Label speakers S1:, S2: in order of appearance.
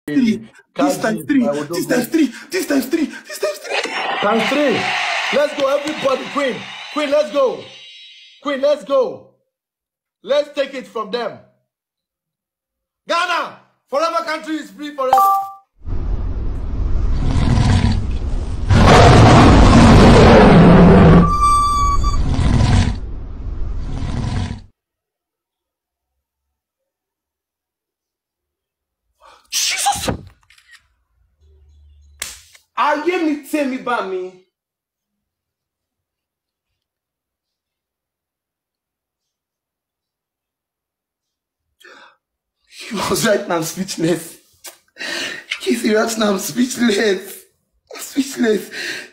S1: three. This times three. This times three. This times three. This times three.
S2: Times three. Let's go, everybody. Queen. Queen, let's go. Queen, let's go. Let's take it from them. Ghana, forever country is free forever.
S1: Jesus! Ayé mi tẹ́ mi bá mi. He was right now, I'm speechless. He's serious now, I'm speechless. I'm speechless.